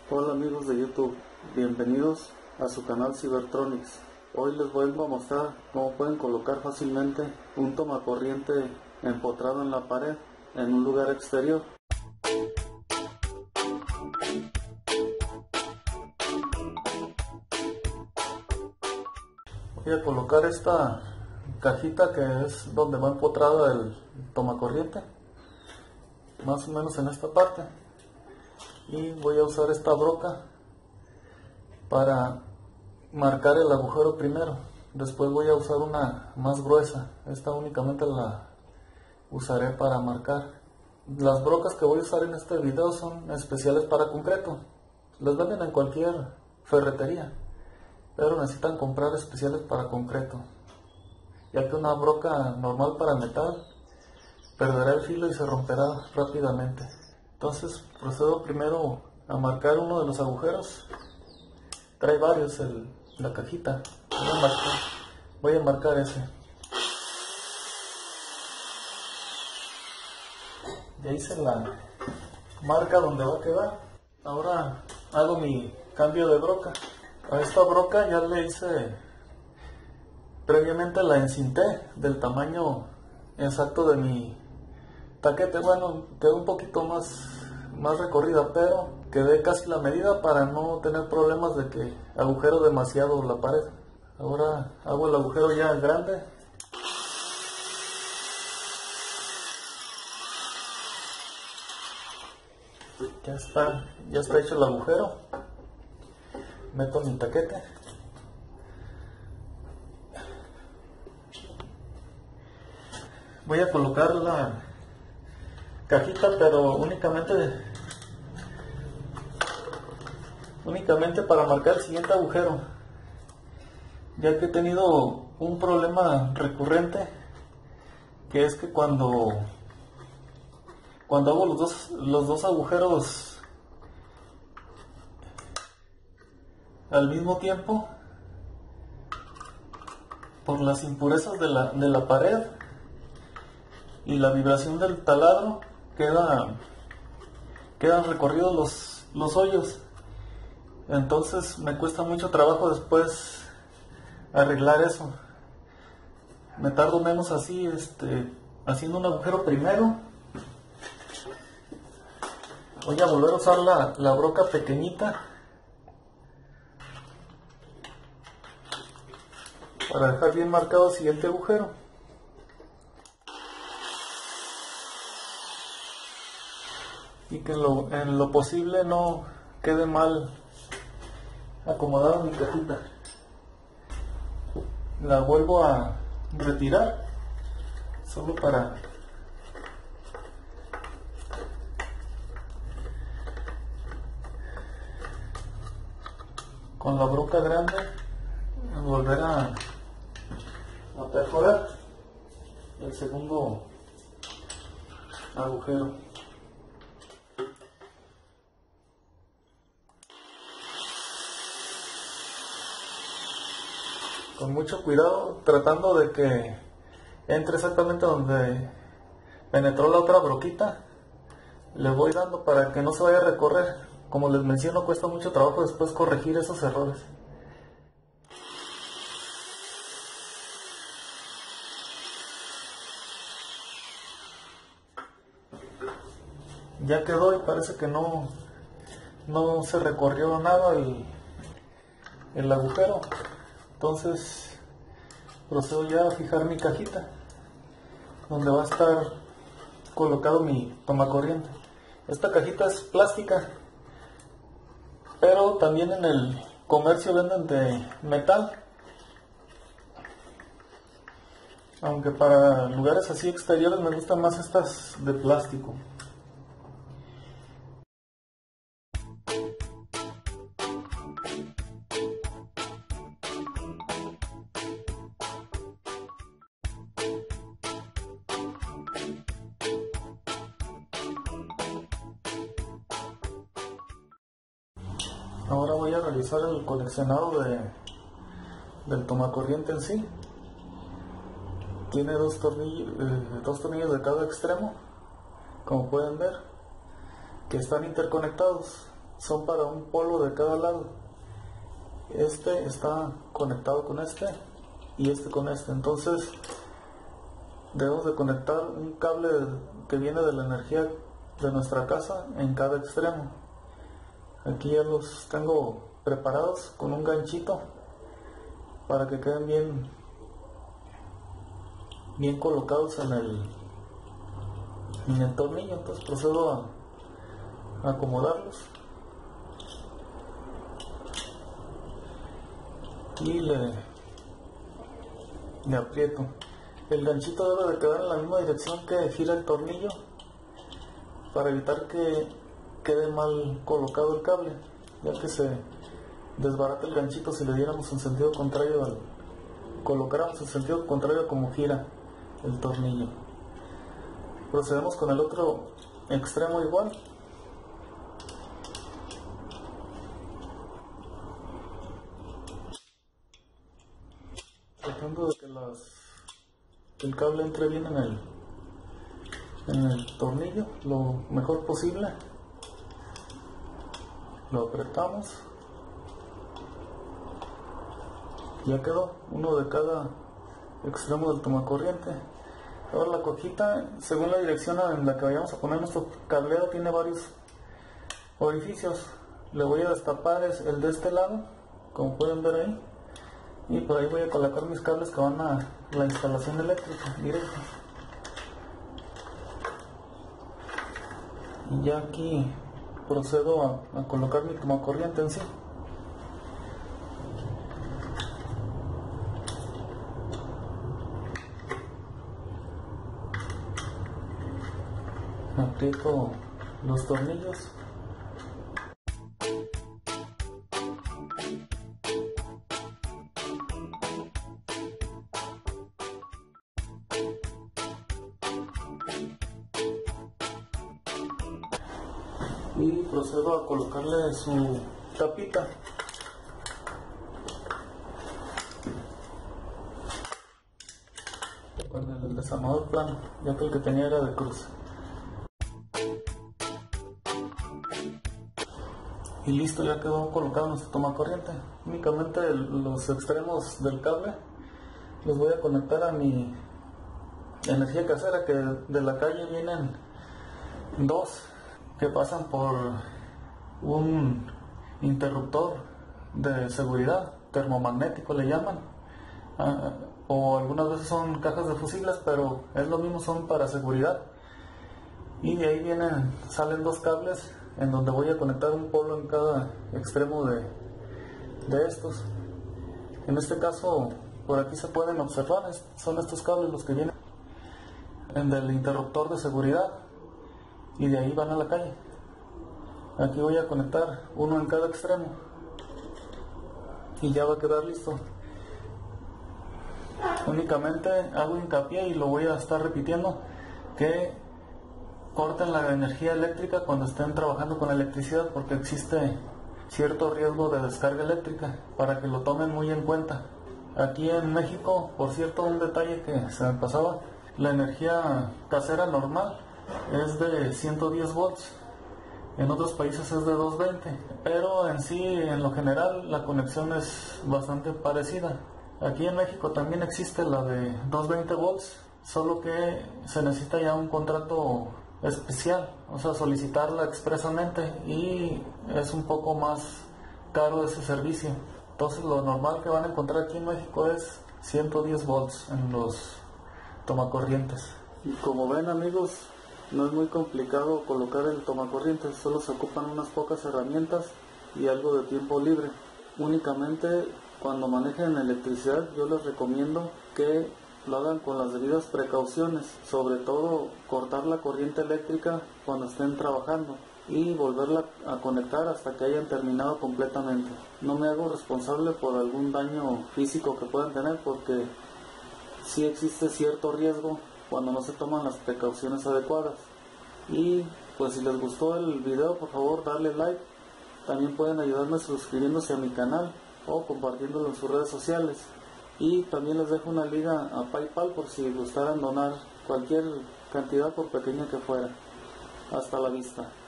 Hola amigos de YouTube, bienvenidos a su canal Cybertronics. Hoy les voy a mostrar cómo pueden colocar fácilmente un tomacorriente empotrado en la pared en un lugar exterior. Voy a colocar esta cajita que es donde va empotrado el tomacorriente, más o menos en esta parte, y voy a usar esta broca para marcar el agujero primero. Después voy a usar una más gruesa. Esta únicamente la usaré para marcar. Las brocas que voy a usar en este video son especiales para concreto. Las venden en cualquier ferretería, pero necesitan comprar especiales para concreto, ya que una broca normal para metal perderá el filo y se romperá rápidamente. Entonces procedo primero a marcar uno de los agujeros. Trae varios la cajita. Voy a marcar ese. Ya hice la marca donde va a quedar. Ahora hago mi cambio de broca. A esta broca ya le hice previamente, la encinté del tamaño exacto de mi taquete. Bueno, quedó un poquito más recorrida, pero quedé casi la medida para no tener problemas de que agujero demasiado la pared. Ahora hago el agujero ya grande. Ya está hecho el agujero. Meto mi taquete. Voy a colocar la cajita, pero únicamente para marcar el siguiente agujero, ya que he tenido un problema recurrente, que es que cuando hago los dos agujeros al mismo tiempo, por las impurezas de la pared y la vibración del taladro, quedan recorridos los hoyos. Entonces me cuesta mucho trabajo después arreglar eso. Me tardo menos así, haciendo un agujero primero. Voy a volver a usar la broca pequeñita para dejar bien marcado el siguiente agujero. Y que en lo posible no quede mal acomodada mi cajita. La vuelvo a retirar solo para con la broca grande volver a perforar el segundo agujero. Con mucho cuidado, tratando de que entre exactamente donde penetró la otra broquita. Le voy dando para que no se vaya a recorrer. Como les menciono, cuesta mucho trabajo después corregir esos errores. Ya quedó y parece que no se recorrió nada el agujero. Entonces procedo ya a fijar mi cajita donde va a estar colocado mi tomacorriente. Esta cajita es plástica, pero también en el comercio venden de metal, aunque para lugares así exteriores me gustan más estas de plástico. Ahora voy a realizar el coleccionado del tomacorriente en sí. Tiene dos tornillos de cada extremo, como pueden ver, que están interconectados. son para un polo de cada lado. Este está conectado con este y este con este. Entonces debemos de conectar un cable que viene de la energía de nuestra casa en cada extremo. Aquí ya los tengo preparados con un ganchito para que queden bien colocados en el tornillo. Entonces procedo a acomodarlos y le aprieto. El ganchito debe de quedar en la misma dirección que gira el tornillo para evitar que quede mal colocado el cable, ya que se desbarata el ganchito si le diéramos en sentido contrario colocáramos en sentido contrario a como gira el tornillo. Procedemos con el otro extremo igual. Tratando de que el cable entre bien en el tornillo lo mejor posible. Lo apretamos. Ya quedó uno de cada extremo del tomacorriente. Ahora la cojita, según la dirección en la que vayamos a poner nuestro cableado, tiene varios orificios. Le voy a destapar el de este lado, como pueden ver ahí, y por ahí voy a colocar mis cables que van a la instalación eléctrica directa. Y ya aquí procedo a colocar mi tomacorriente en sí. Aprieto los tornillos. Y procedo a colocarle su tapita. Con el desarmador plano, ya que el que tenía era de cruz. Y listo, ya quedó colocado nuestro tomacorriente. Únicamente los extremos del cable los voy a conectar a mi energía casera, que de la calle vienen dos que pasan por un interruptor de seguridad, termomagnético le llaman, o algunas veces son cajas de fusibles, pero es lo mismo, son para seguridad. Y de ahí salen dos cables en donde voy a conectar un polo en cada extremo de estos. En este caso, por aquí se pueden observar, son estos cables los que vienen del interruptor de seguridad y de ahí van a la calle. Aquí voy a conectar uno en cada extremo y ya va a quedar listo. Únicamente hago hincapié y lo voy a estar repitiendo, que corten la energía eléctrica cuando estén trabajando con electricidad, porque existe cierto riesgo de descarga eléctrica, para que lo tomen muy en cuenta. Aquí en México, por cierto, un detalle que se me pasaba, la energía casera normal es de 110 volts, en otros países es de 220, pero en sí, en lo general, la conexión es bastante parecida. Aquí en México también existe la de 220 volts, solo que se necesita ya un contrato especial, o sea, solicitarla expresamente, y es un poco más caro ese servicio. Entonces lo normal que van a encontrar aquí en México es 110 volts en los tomacorrientes. Y como ven, amigos, no es muy complicado colocar el tomacorrientes, solo se ocupan unas pocas herramientas y algo de tiempo libre. Únicamente cuando manejen electricidad yo les recomiendo que lo hagan con las debidas precauciones, sobre todo cortar la corriente eléctrica cuando estén trabajando y volverla a conectar hasta que hayan terminado completamente. No me hago responsable por algún daño físico que puedan tener, porque sí existe cierto riesgo cuando no se toman las precauciones adecuadas. Y pues si les gustó el video, por favor darle like. También pueden ayudarme suscribiéndose a mi canal o compartiéndolo en sus redes sociales. Y también les dejo una liga a PayPal por si gustaran donar cualquier cantidad, por pequeña que fuera. Hasta la vista.